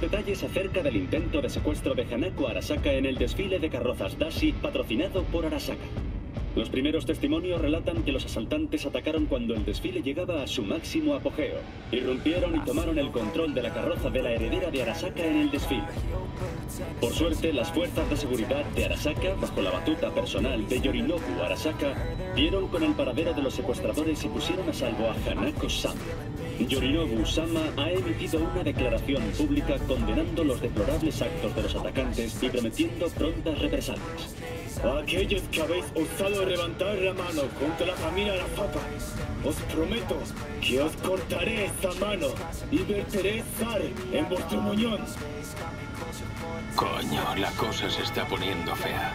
detalles acerca del intento de secuestro de Hanako Arasaka en el desfile de carrozas Dashi patrocinado por Arasaka. Los primeros testimonios relatan que los asaltantes atacaron cuando el desfile llegaba a su máximo apogeo. Irrumpieron y tomaron el control de la carroza de la heredera de Arasaka en el desfile. Por suerte, las fuerzas de seguridad de Arasaka, bajo la batuta personal de Yorinobu Arasaka, dieron con el paradero de los secuestradores y pusieron a salvo a Hanako-sama. Yorinobu Sama ha emitido una declaración pública condenando los deplorables actos de los atacantes y prometiendo prontas represalias. A aquellos que habéis osado levantar la mano contra la familia Arasaka, os prometo que os cortaré esta mano y verteré sal en vuestro muñón. Coño, la cosa se está poniendo fea.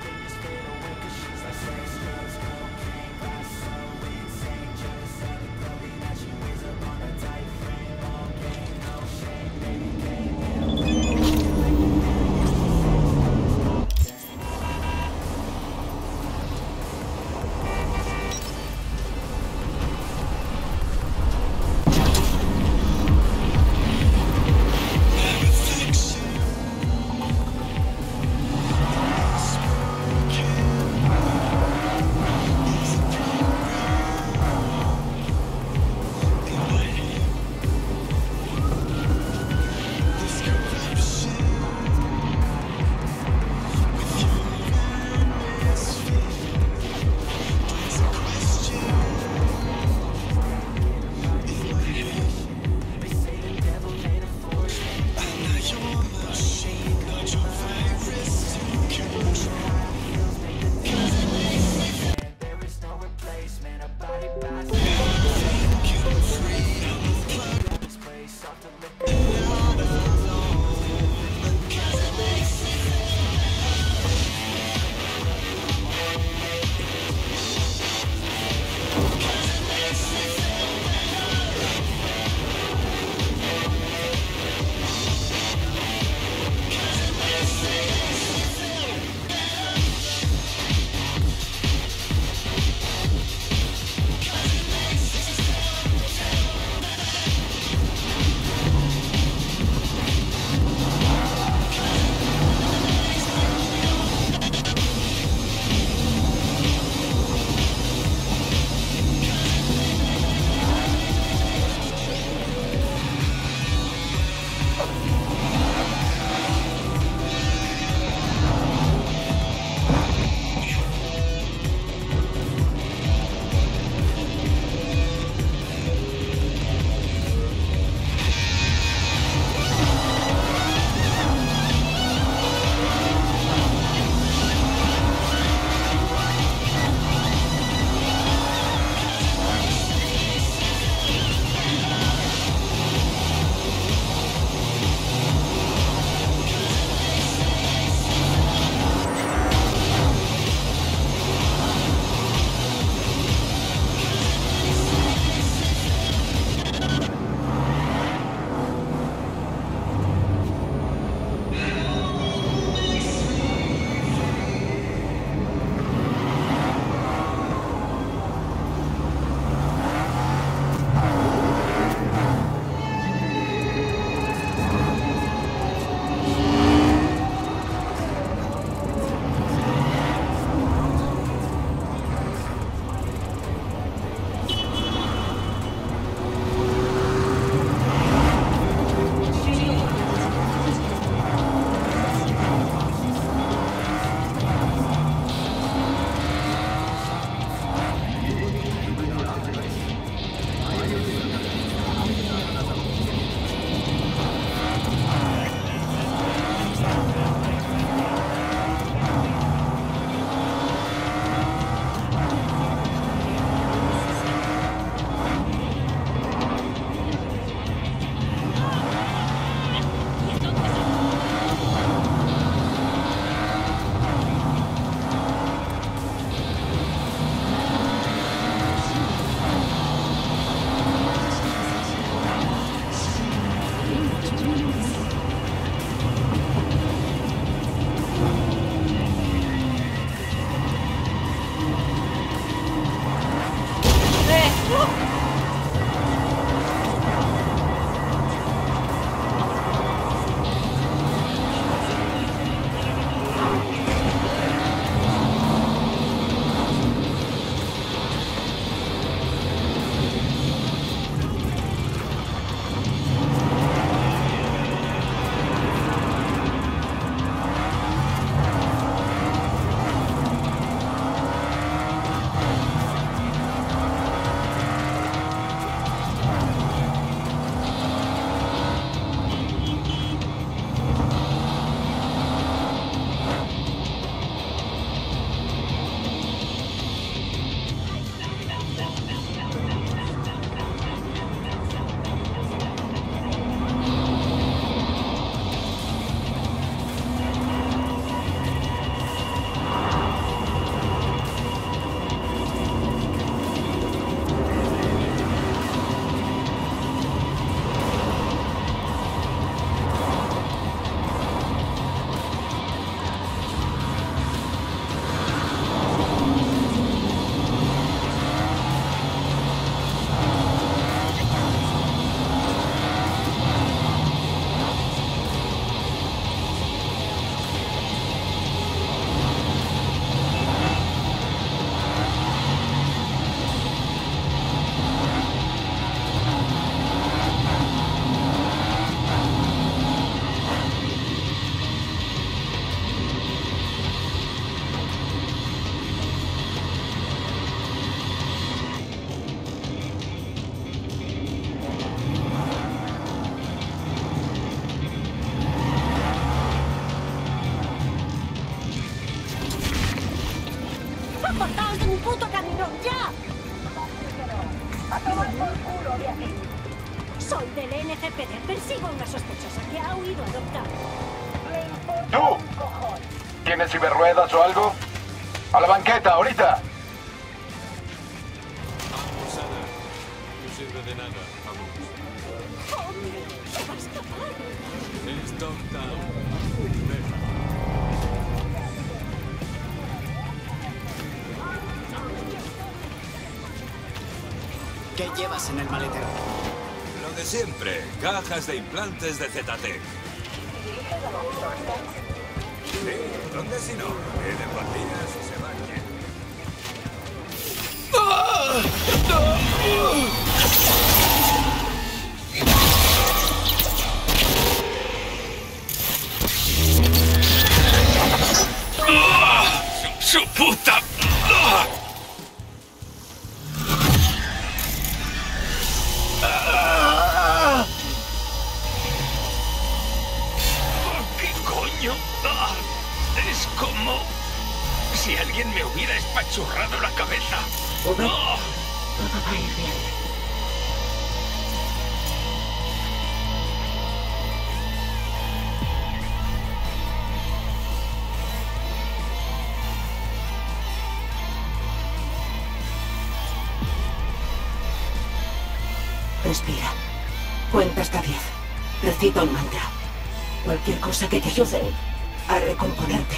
Soy del NGPD. Persigo a una sospechosa que ha huido adoptado. ¡Tú! ¿Tienes ciberruedas o algo? ¡A la banqueta, ahorita! No sirve de nada. ¡Hombre! ¡Se va a escapar! Es Dogtown. ¿Qué llevas en el maletero? Lo de siempre. Cajas de implantes de ZT. Sí, ¿dónde si no? Vienen pandillas y se van. ¡Su puta! ¿Qué coño? Es como si alguien me hubiera espachurrado la cabeza. Todo va a ir bien. Respira. Cuenta hasta 10. Recita un mantra. Cualquier cosa que te ayude a recomponerte.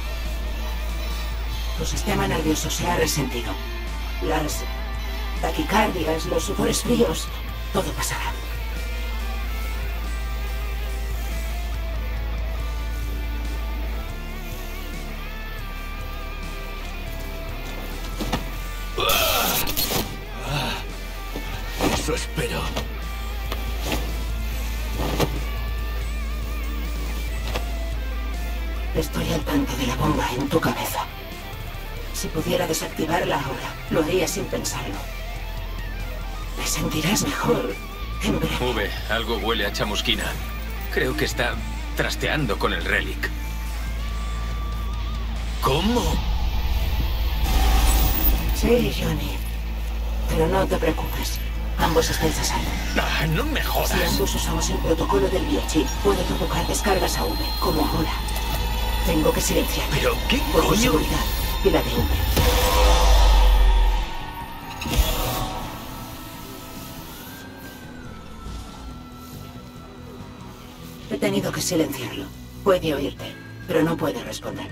Tu sistema nervioso se ha resentido. Las taquicardias, los sudores fríos, todo pasará. Eso espero. Estoy al tanto de la bomba en tu cabeza. Si pudiera desactivarla ahora, lo haría sin pensarlo. Te sentirás mejor en breve. V, algo huele a chamusquina. Creo que está trasteando con el relic. ¿Cómo? Sí, Johnny. Pero no te preocupes. Ambos estáis a salvo. Ah, no me Si jodas. ambos usamos el protocolo del biochip, puedo provocar descargas a V, como ahora. Tengo que silenciarlo. ¿Pero qué Por tu coño? seguridad y la de V. He tenido que silenciarlo. Puede oírte, pero no puede responder.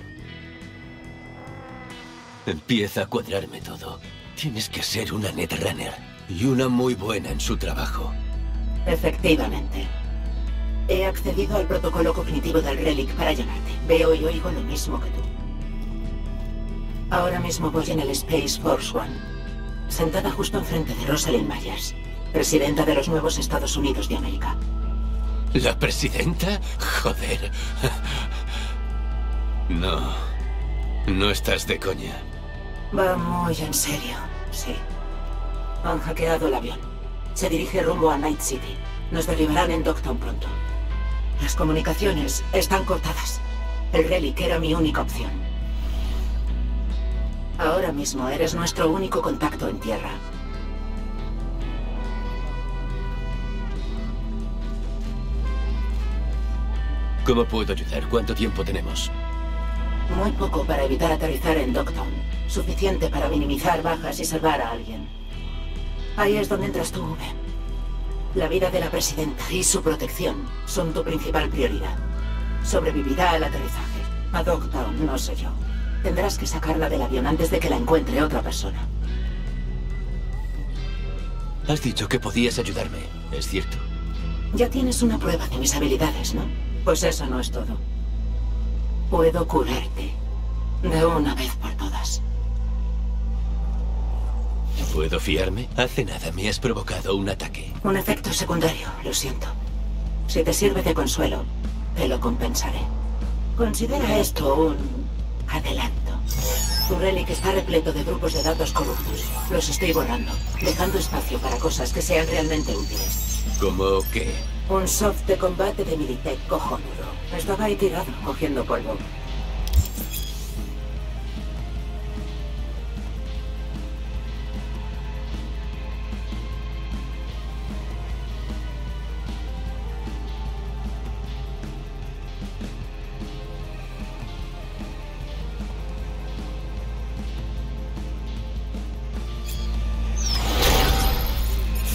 Empieza a cuadrarme todo. Tienes que ser una netrunner y una muy buena en su trabajo. Efectivamente. He accedido al protocolo cognitivo del Relic para llamarte. Veo y oigo lo mismo que tú. Ahora mismo voy en el Space Force One, sentada justo enfrente de Rosalind Myers, presidenta de los nuevos Estados Unidos de América. ¿La presidenta? Joder. No. No estás de coña. Va muy en serio, sí. Han hackeado el avión. Se dirige rumbo a Night City. Nos derribarán en Dogtown pronto. Las comunicaciones están cortadas. El Relic era mi única opción. Ahora mismo eres nuestro único contacto en tierra. ¿Cómo puedo ayudar? ¿Cuánto tiempo tenemos? Muy poco para evitar aterrizar en Dogtown. Suficiente para minimizar bajas y salvar a alguien. Ahí es donde entras tú, V. La vida de la presidenta y su protección son tu principal prioridad. Sobrevivirá al aterrizaje. A Dogtown, no sé yo. Tendrás que sacarla del avión antes de que la encuentre otra persona. Has dicho que podías ayudarme, ¿es cierto? Ya tienes una prueba de mis habilidades, ¿no? Pues eso no es todo. Puedo curarte. De una vez por todas. ¿Puedo fiarme? Hace nada me has provocado un ataque. Un efecto secundario, lo siento. Si te sirve de consuelo, te lo compensaré. Considera esto un adelanto. Tu Relic está repleto de grupos de datos corruptos. Los estoy borrando, dejando espacio para cosas que sean realmente útiles. ¿Cómo qué? Un soft de combate de Militech cojonudo. Estaba ahí tirado, cogiendo polvo.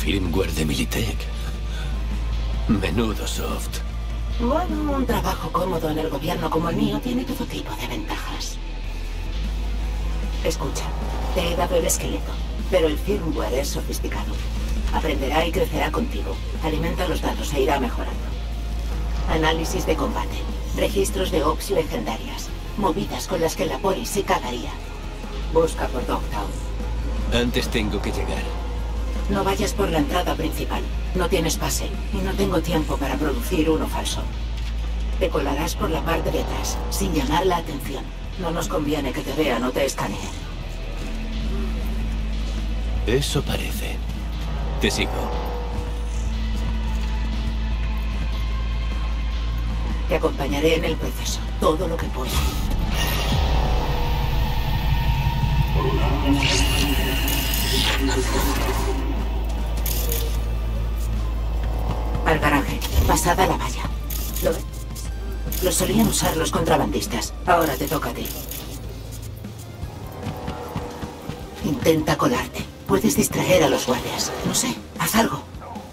firmware de Militech. Menudo soft. Bueno, un trabajo cómodo en el gobierno como el mío tiene todo tipo de ventajas. Escucha, te he dado el esqueleto, pero el firmware es sofisticado. Aprenderá y crecerá contigo. Alimenta los datos e irá mejorando. Análisis de combate, registros de ops legendarias, movidas con las que la poli se cagaría. Busca por Dogtown. Antes tengo que llegar. No vayas por la entrada principal. No tienes pase y no tengo tiempo para producir uno falso. Te colarás por la parte de atrás, sin llamar la atención. No nos conviene que te vean o te escaneen. Eso parece. Te sigo. Te acompañaré en el proceso, todo lo que pueda. Al garaje, pasada la valla. ¿Lo ves? Lo solían usar los contrabandistas. Ahora te toca a ti. Intenta colarte. Puedes distraer a los guardias. No sé, haz algo.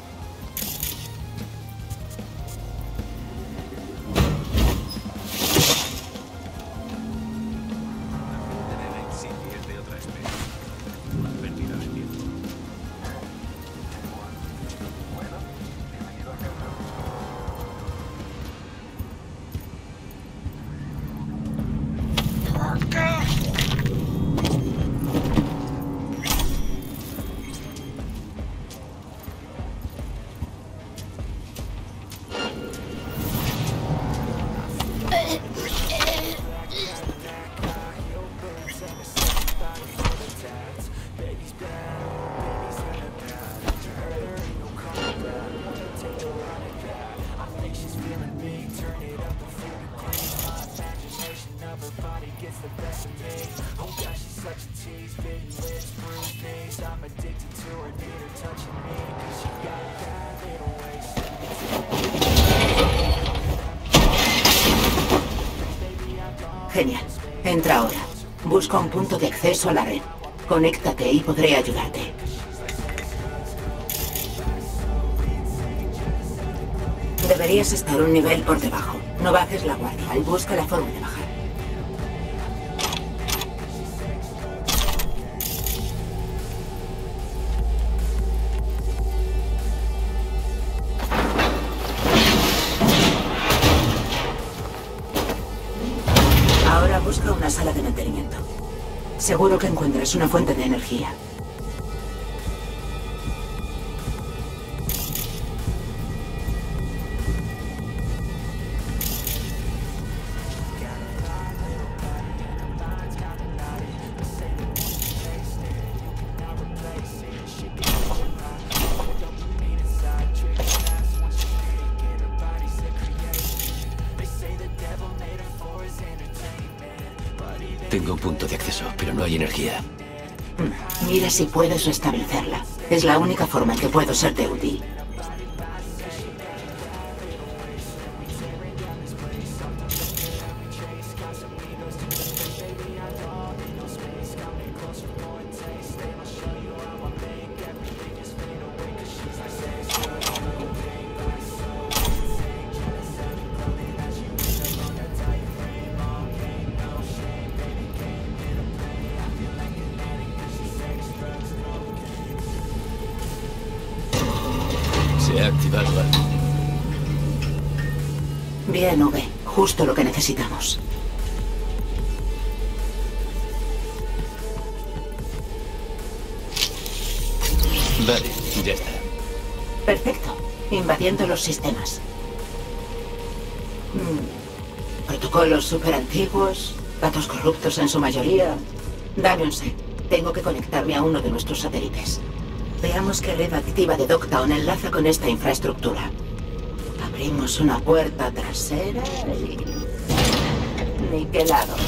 Genial. Entra ahora. Busca un punto de acceso a la red. Conéctate y podré ayudarte. Deberías estar un nivel por debajo. No bajes la guardia y busca la forma de bajar. Ahora busca una sala de mantenimiento. Seguro que encuentras una fuente de energía. Tengo un punto de acceso, pero no hay energía. Mira si puedes restablecerla. Es la única forma en que puedo serte útil. Se ha activado algo. Bien, V. Justo lo que necesitamos. Vale, ya está. Perfecto. Invadiendo los sistemas. Protocolos súper antiguos, datos corruptos en su mayoría. Dame un sec. Tengo que conectarme a uno de nuestros satélites. Veamos qué red activa de Dogtown enlaza con esta infraestructura. Abrimos una puerta trasera y... niquelado.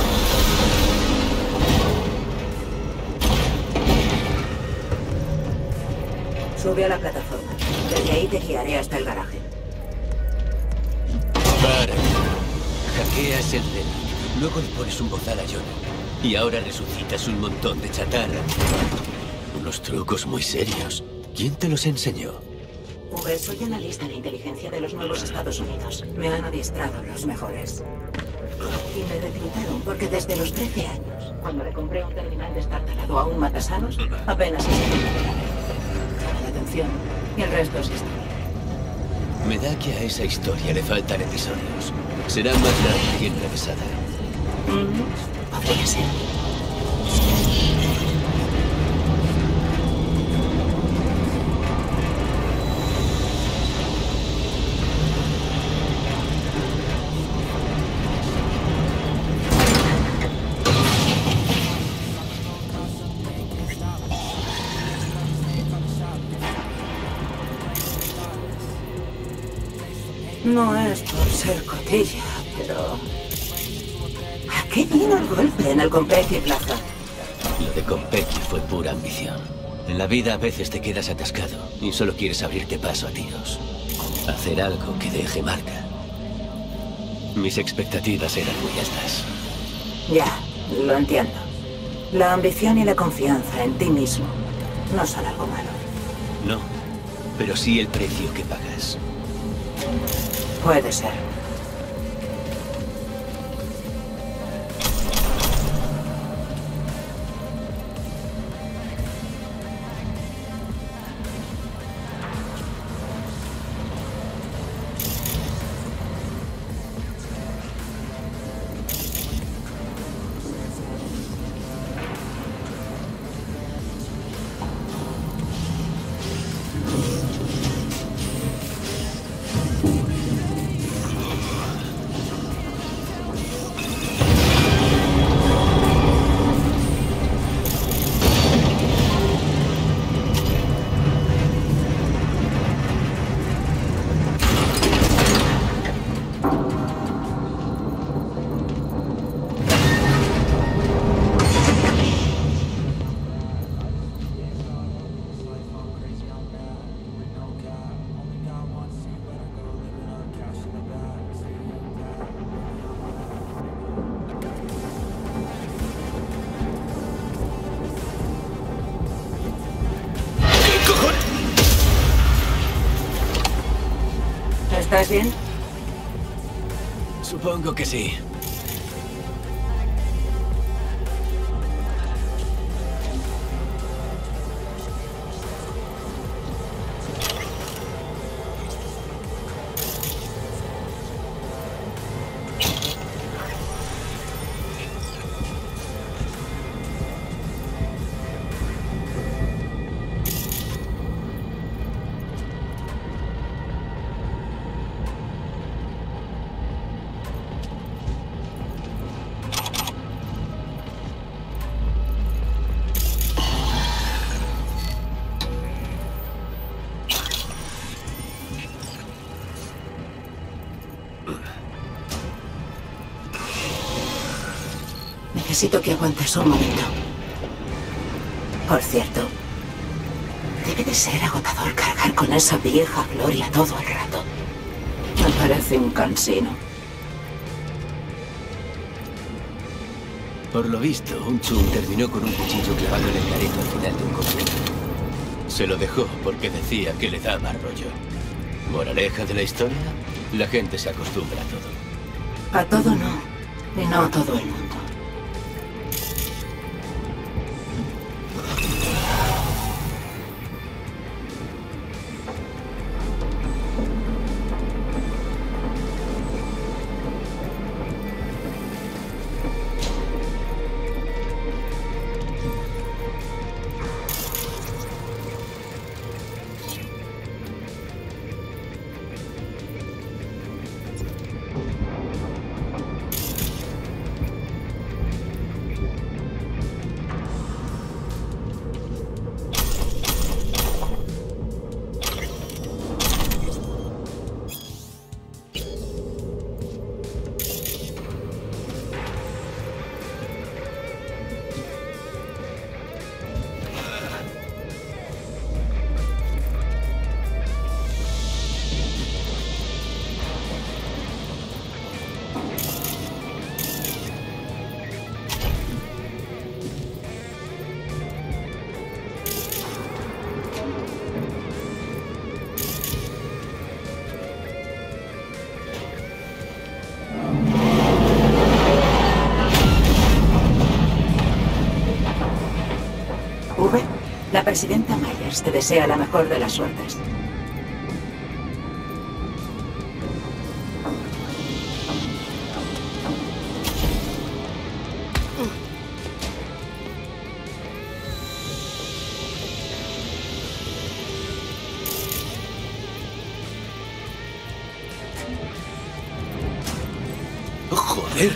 Sube a la plataforma. Desde ahí te guiaré hasta el garaje. Para. Hackeas el relic. Luego le pones un bozal a Johnny. Y ahora resucitas un montón de chatarra. Unos trucos muy serios. ¿Quién te los enseñó? Soy analista de inteligencia de los nuevos Estados Unidos. Me han adiestrado los mejores. Y me reclutaron porque desde los 13 años, cuando le compré un terminal destartalado a un matasanos, apenas se la atención y el resto es historia. Me da que a esa historia le faltan episodios. Será más larga y enrevesada. Podría ser. No es por ser cotilla, pero... ¿A qué vino el golpe en el Compeki Plaza? Lo de Compeki fue pura ambición. En la vida a veces te quedas atascado y solo quieres abrirte paso a tiros. Hacer algo que deje marca. Mis expectativas eran muy altas. Ya, lo entiendo. La ambición y la confianza en ti mismo no son algo malo. No, pero sí el precio que pagas. Puede ser. ¿Estás bien? Supongo que sí. Necesito que aguantes un momento. Por cierto, debe de ser agotador cargar con esa vieja gloria todo el rato. Me parece un cansino. Por lo visto, un Chun terminó con un cuchillo clavado en el careto al final de un conflicto. Se lo dejó porque decía que le daba rollo. Moraleja de la historia, la gente se acostumbra a todo. A todo no, y no a todo el mundo. presidenta Myers te desea la mejor de las suertes. ¡Joder!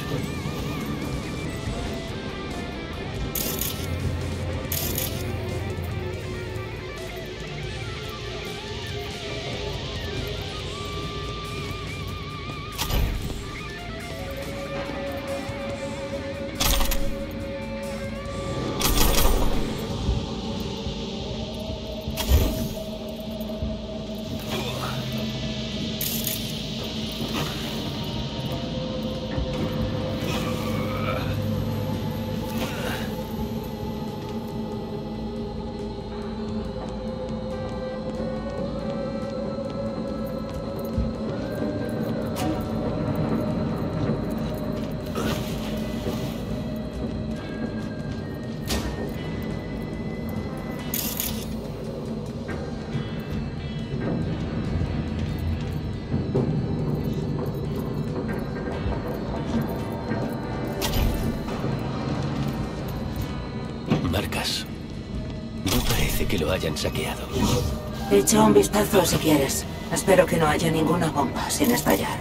Marcas. No parece que lo hayan saqueado. Echa un vistazo si quieres. Espero que no haya ninguna bomba sin estallar.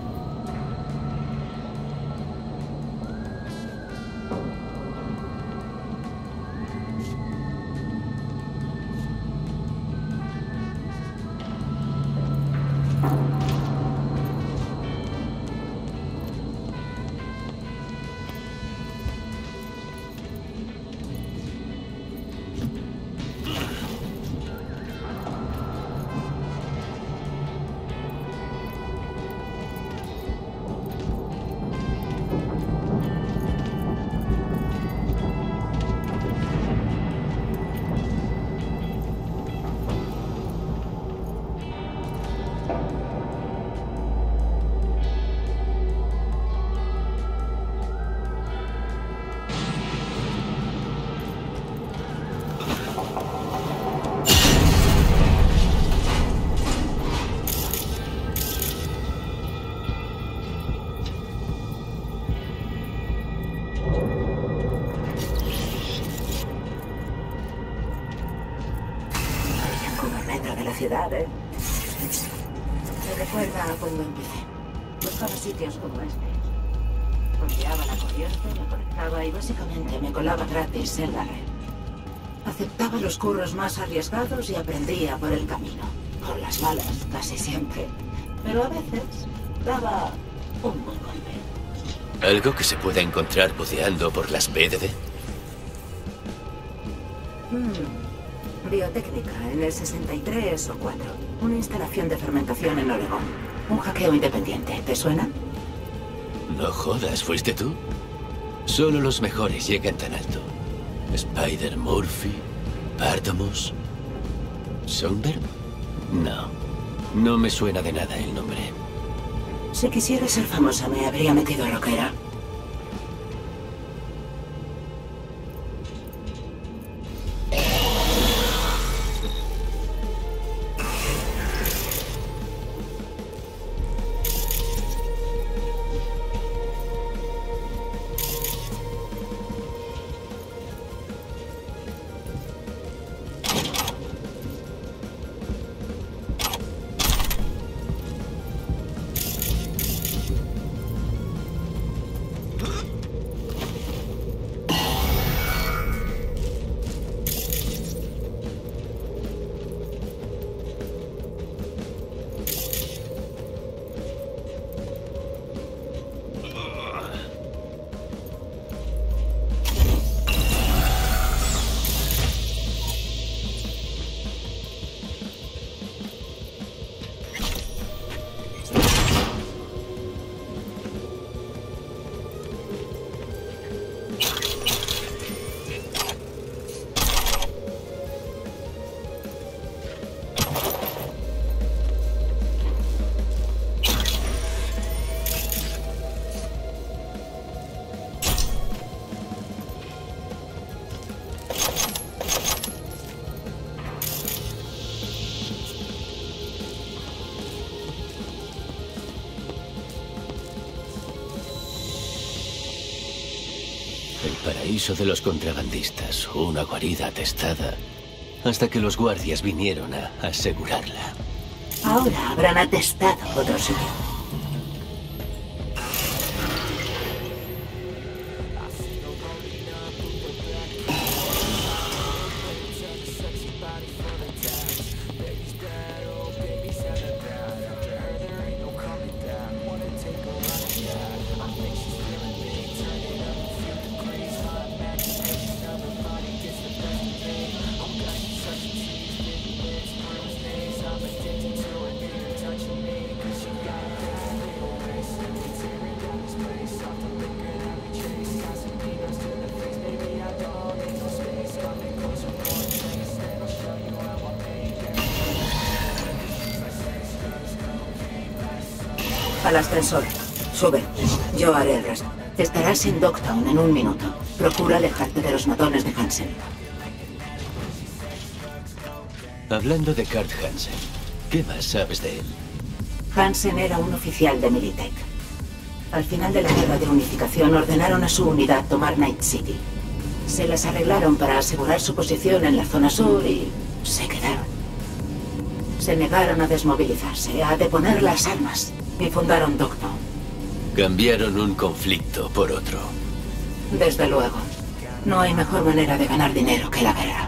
¿eh? Me recuerda a cuando empecé. Buscaba sitios como este. Confiaba la corriente, me conectaba y básicamente me colaba gratis en la red. Aceptaba los curros más arriesgados y aprendía por el camino. Por las malas, casi siempre. Pero a veces daba un buen golpe. ¿Algo que se pueda encontrar buceando por las BDD? Biotécnica, en el 63 o 4. Una instalación de fermentación en Oregón. Un hackeo independiente, ¿te suena? No jodas, ¿fuiste tú? Solo los mejores llegan tan alto. Spider Murphy, Partamus, Songbird. No me suena de nada el nombre. Si quisiera ser famosa, me habría metido rockera. paraíso de los contrabandistas, una guarida atestada, hasta que los guardias vinieron a asegurarla. Ahora habrán atestado otro sitio. Al ascensor. Sube. Yo haré el resto. Estarás en Dogtown en 1 minuto. Procura alejarte de los matones de Hansen. Hablando de Kurt Hansen, ¿qué más sabes de él? Hansen era un oficial de Militech. Al final de la guerra de unificación ordenaron a su unidad tomar Night City. Se las arreglaron para asegurar su posición en la zona sur y se quedaron. Se negaron a desmovilizarse, a deponer las armas y fundaron Dogtown. Cambiaron un conflicto por otro. Desde luego. No hay mejor manera de ganar dinero que la guerra.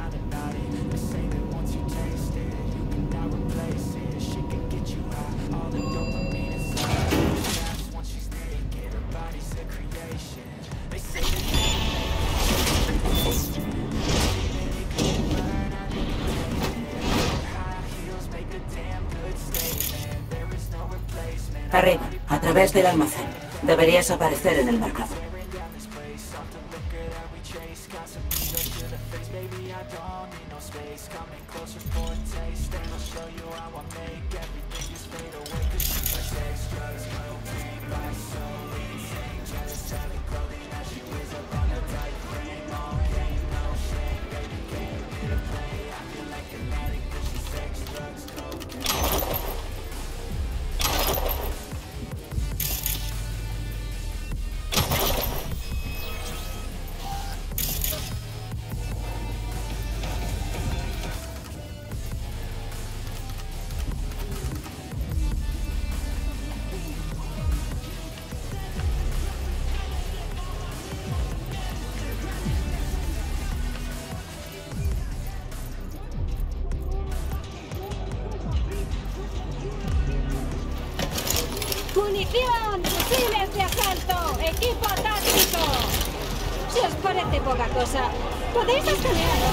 Arriba, a través del almacén. Deberías aparecer en el mercado. ¡Munición! ¡Fusiles de asalto! ¡Equipo táctico! Si os parece poca cosa, podéis escanearlo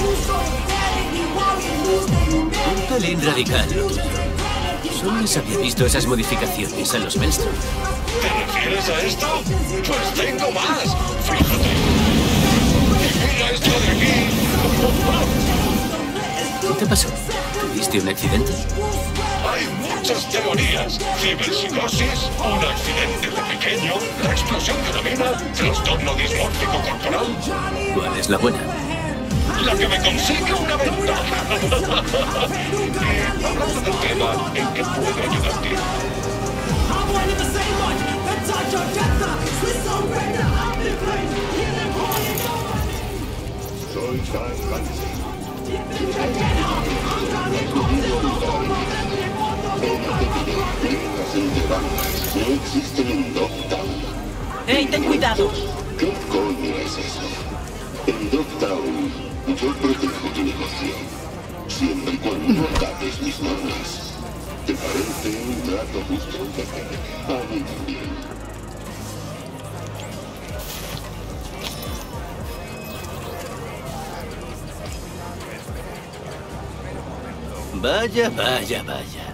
de Un pelín radical. Solo les había visto esas modificaciones a los Maelstrom. ¿Te refieres a esto? Pues tengo más. Fíjate. ¡Mira esto de aquí! ¿Qué te pasó? ¿Tuviste un accidente? Hay muchas teorías. Ciberpsicosis, un accidente de pequeño, la explosión de una mina, trastorno dismórfico corporal. ¿Cuál es la buena? La que me consigue una venta. Hablando del tema, ¿en qué puedo ayudarte? Soy Kurt Hansen. No existen en Dogtown. ¡Ey, ten cuidado! ¿Qué coño es eso? En Dogtown, yo protejo tu negocio. Siempre y cuando no ataques mis normas. ¿Te parece un trato justo? A mí también. Vaya, vaya, vaya.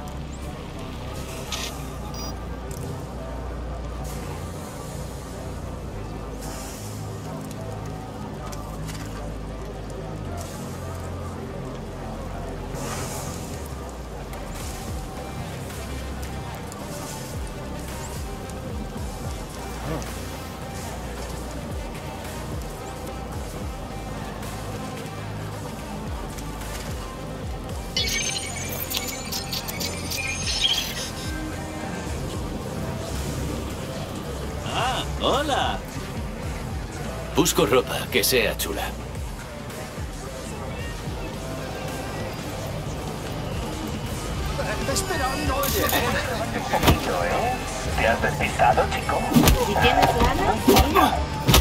¡Hola! Busco ropa que sea chula. Espera, no oye. Un poquillo, ¿eh? ¿Te has despistado, chico? Si tienes lana,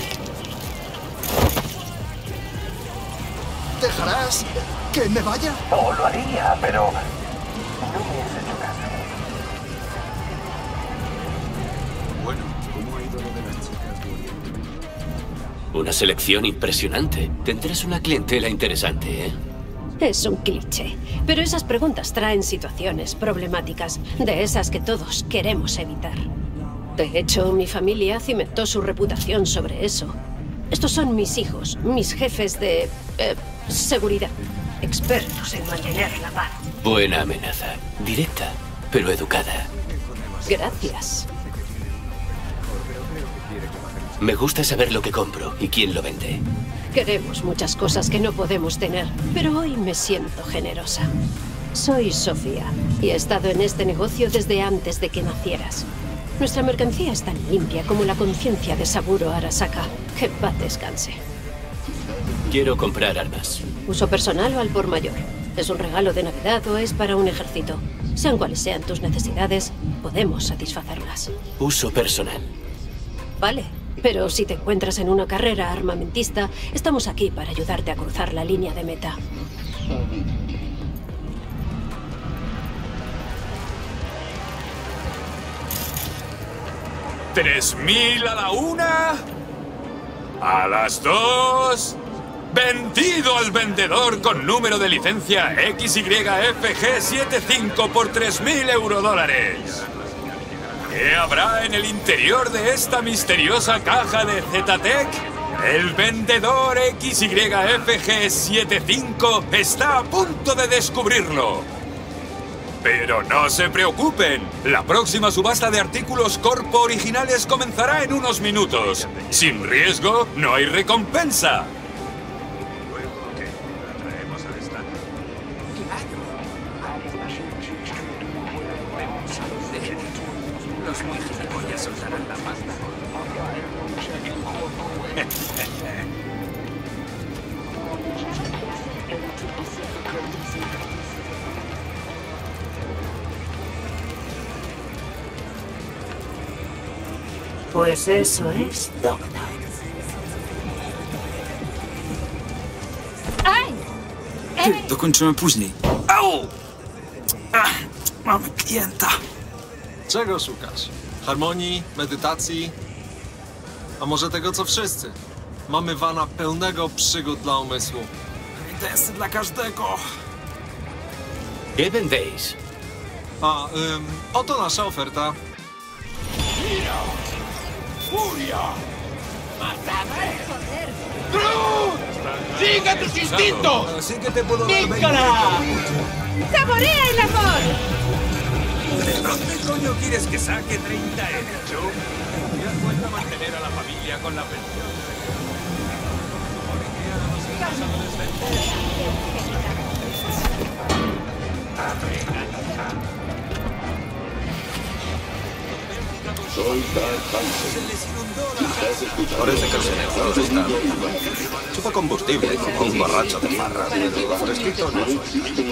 ¿Dejarás que me vaya? No, lo haría, pero no me has hecho caso. Bueno, ¿cómo ha ido lo de las chicas de Oriente? Una selección impresionante. Tendrás una clientela interesante, ¿eh? Es un cliché, pero esas preguntas traen situaciones problemáticas, de esas que todos queremos evitar. De hecho, mi familia cimentó su reputación sobre eso. Estos son mis hijos, mis jefes de seguridad, expertos en mantener la paz. Buena amenaza. Directa, pero educada. Gracias. Me gusta saber lo que compro y quién lo vende. Queremos muchas cosas que no podemos tener, pero hoy me siento generosa. Soy Sofía y he estado en este negocio desde antes de que nacieras. Nuestra mercancía es tan limpia como la conciencia de Saburo Arasaka. Que en paz descanse. Quiero comprar armas. ¿Uso personal o al por mayor? ¿Es un regalo de Navidad o es para un ejército? Sean cuales sean tus necesidades, podemos satisfacerlas. Uso personal. Vale, pero si te encuentras en una carrera armamentista, estamos aquí para ayudarte a cruzar la línea de meta. 3000 a la 1. A las 2. Vendido al vendedor con número de licencia XYFG75 por 3000 eurodólares. ¿Qué habrá en el interior de esta misteriosa caja de ZTEC? El vendedor XYFG75 está a punto de descubrirlo. Pero no se preocupen, la próxima subasta de artículos Corpo originales comenzará en unos minutos. Sin riesgo, no hay recompensa. Los muy gilipollas soltarán la pasta. Pues eso es Doctor. Dokończymy później. Au! Mamy klienta. Czego szukasz? Harmonii, medytacji? A może tego, co wszyscy? Mamy wana pełnego przygód dla umysłu. Intensy dla każdego. ¿Qué vendéis? A, oto nasza oferta. ¡Furia! ¡Matadme! ¡Groot! ¡Sigue tus instintos! Así que te puedo ¡Nicola! ¡Saborea el amor! ¿De dónde coño quieres que saque 30 euros? Ya cuesta mantener a la familia con la pensión. Soy Dark Hansen. Estás escuchando. Parece que el señor está. Chupa combustible como un borracho de farra. Fresquito no soy.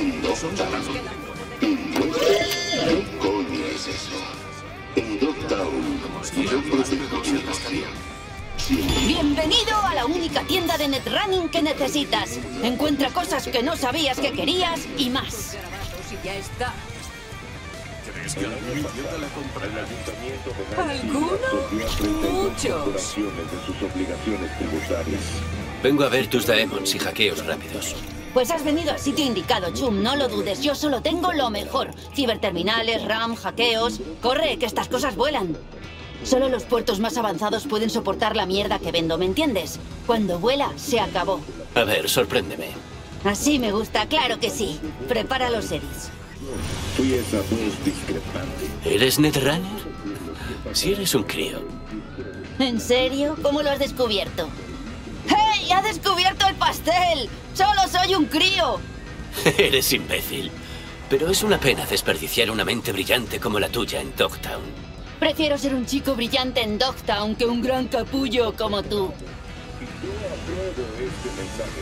¿Qué coño es eso? En Dogtown, yo protejo mi nación. Bienvenido a la única tienda de netrunning que necesitas. Encuentra cosas que no sabías que querías y más. Ya está. ¿Crees que alguien puede la compra? ¿Algunos? Muchos. Vengo a ver tus daemons y hackeos rápidos. Pues has venido al sitio indicado, Chum. No lo dudes. Yo solo tengo lo mejor. Ciberterminales, RAM, hackeos. Corre, que estas cosas vuelan. Solo los puertos más avanzados pueden soportar la mierda que vendo, ¿me entiendes? Cuando vuela, se acabó. A ver, sorpréndeme. Así me gusta, claro que sí. Prepara los Eris. Soy esa voz discrepante. ¿Eres Netrunner? Si eres un crío. ¿En serio? ¿Cómo lo has descubierto? ¡Hey! ¡Ha descubierto el pastel! ¡Solo soy un crío! Eres imbécil. Pero es una pena desperdiciar una mente brillante como la tuya en Dogtown. Prefiero ser un chico brillante en Dogtown que un gran capullo como tú. este mensaje.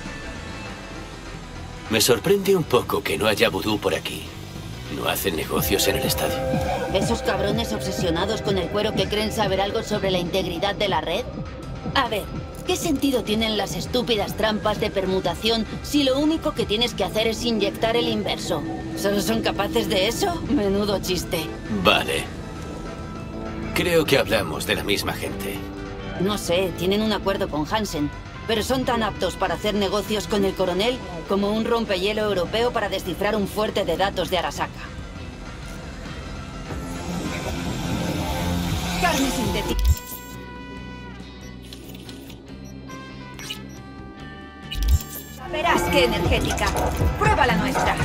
Me sorprende un poco que no haya vudú por aquí. ¿No hacen negocios en el estadio? ¿Esos cabrones obsesionados con el cuero que creen saber algo sobre la integridad de la red? A ver, ¿qué sentido tienen las estúpidas trampas de permutación si lo único que tienes que hacer es inyectar el inverso? ¿Solo son capaces de eso? Menudo chiste. Vale. Creo que hablamos de la misma gente. No sé, tienen un acuerdo con Hansen, pero son tan aptos para hacer negocios con el coronel como un rompehielo europeo para descifrar un fuerte de datos de Arasaka. Carne sintética. Verás qué energética. Prueba la nuestra.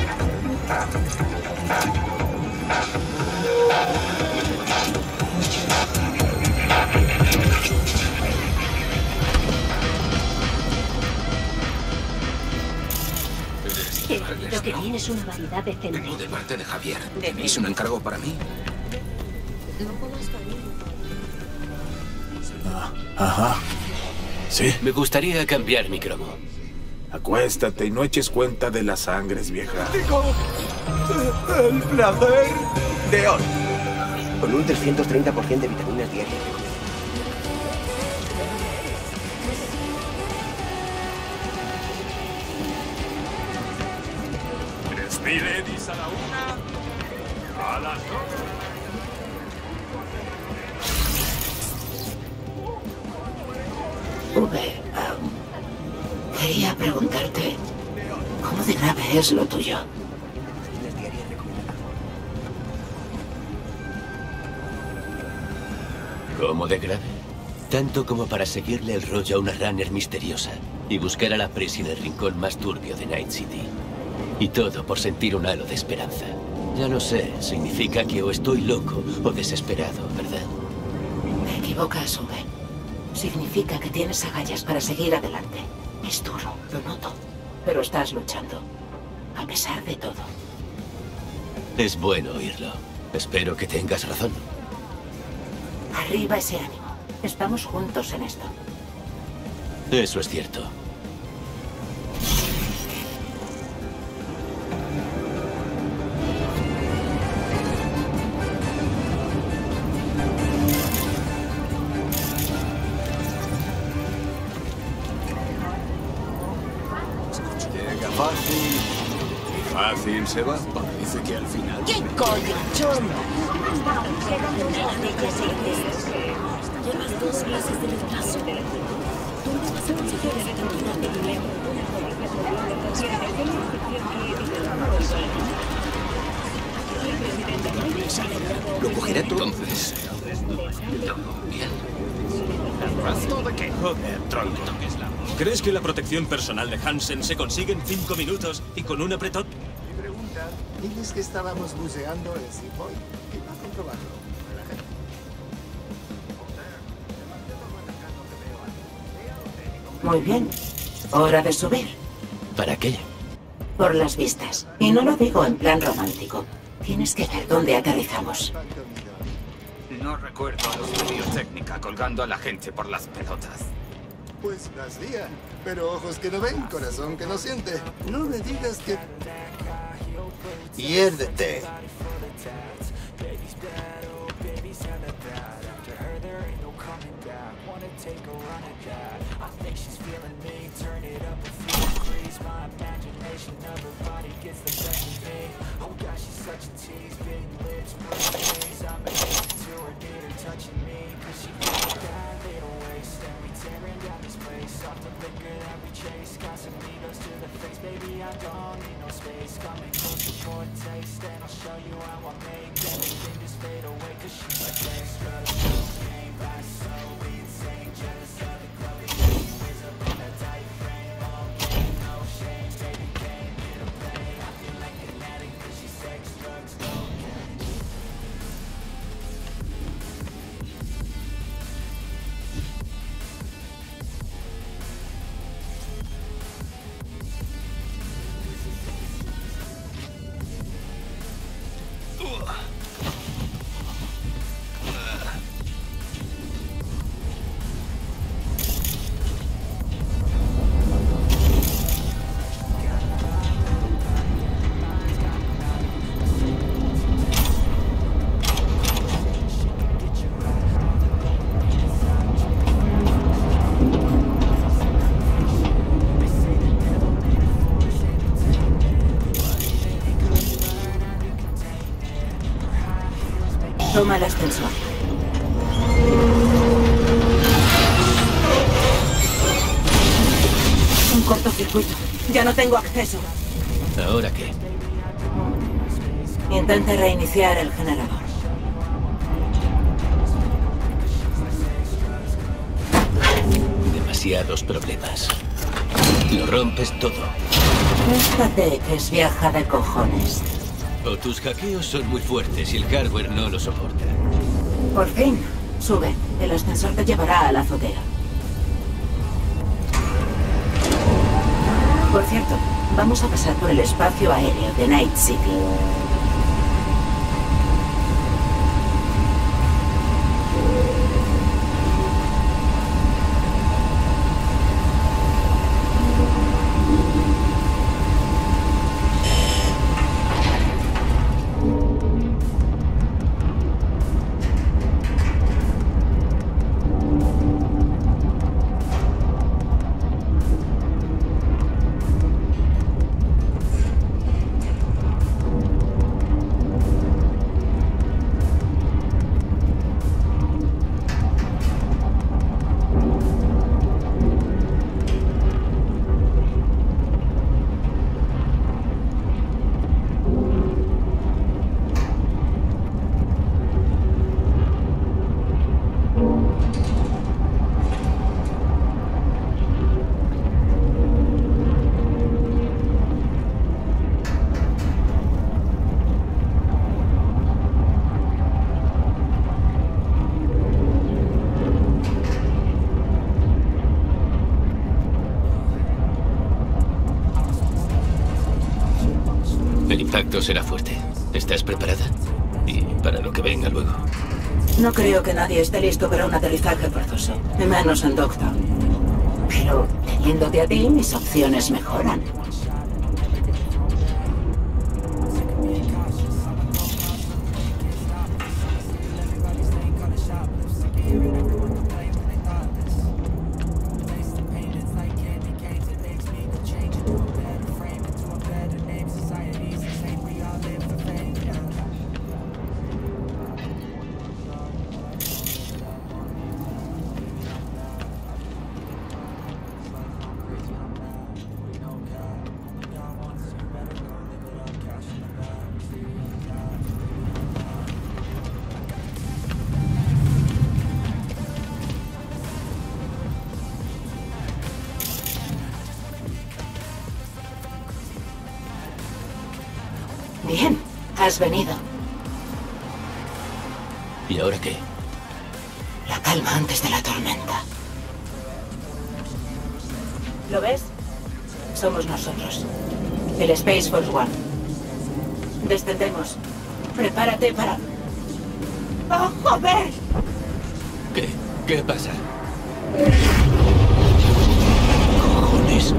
Lo que viene es una variedad decente. Vengo de parte de Javier. ¿Tenéis un encargo para mí? Ajá. Sí. Me gustaría cambiar mi cromo. Acuéstate y no eches cuenta de las sangres, vieja. Digo, el placer de hoy. Con un 330% de vitaminas diarias. Despidedis a la 1, a las 2. Quería preguntarte, ¿cómo de grave es lo tuyo? ¿Cómo de grave? Tanto como para seguirle el rollo a una runner misteriosa y buscar a la presi del rincón más turbio de Night City. Y todo por sentir un halo de esperanza. Ya lo sé, significa que o estoy loco o desesperado, ¿verdad? Me equivocas, V. Significa que tienes agallas para seguir adelante. Es duro, lo noto. Pero estás luchando. A pesar de todo. Es bueno oírlo. Espero que tengas razón. Arriba ese ánimo. Estamos juntos en esto. Eso es cierto. Fácil se va. Parece que al final... ¿Qué coño, cholo? Llevas 2 meses de retraso. ¿Dónde vas a conseguir esa cantidad de dinero? Lo cogeré todo. Entonces... ¿todo bien? ¿Rastro de qué? Joder, tronco. ¿Crees que la protección personal de Hansen se consigue en 5 minutos y con un apretón? Mi pregunta, diles que estábamos buceando en Seapoint y va a comprobarlo. Muy bien. Hora de subir. ¿Para qué? Por las vistas. Y no lo digo en plan romántico. Tienes que ver dónde aterrizamos. No recuerdo los medios técnica colgando a la gente por las pelotas. Pues las días. Pero ojos que no ven, corazón que no siente. No me digas que... Piérdete. Toma el ascensor. Un cortocircuito. Ya no tengo acceso. ¿Ahora qué? Intente reiniciar el generador. Demasiados problemas. Lo rompes todo. Esta tech es vieja de cojones. O tus hackeos son muy fuertes y el hardware no lo soporta. Por fin. Sube. El ascensor te llevará a la azotea. Por cierto, vamos a pasar por el espacio aéreo de Night City. El impacto será fuerte. ¿Estás preparada? Y para lo que venga luego. No creo que nadie esté listo para un aterrizaje forzoso, y menos en Dogtown. Pero, teniéndote a ti, mis opciones mejoran. Bien, has venido. ¿Y ahora qué? La calma antes de la tormenta. ¿Lo ves? Somos nosotros. El Space Force One. Descendemos. Prepárate para... ¡Oh, joder! ¿Qué? ¿Qué pasa? ¡Cojones!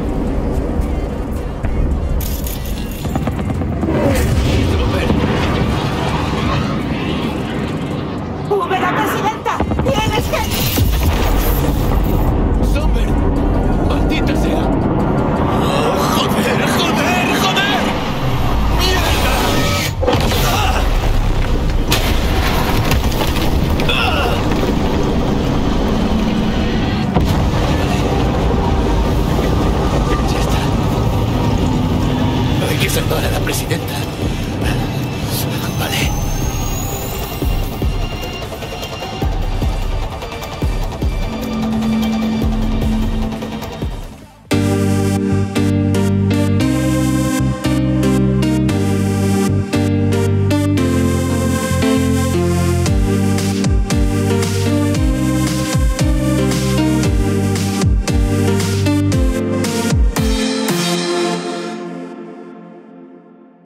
¡Sube la presidenta! ¡Tienes que...! ¡Somber! ¡Maldita sea! ¡Oh, ¡joder, joder, joder! ¡Mierda! ¡Ah! ¡Ah! Ya está. Hay que salvar a la presidenta.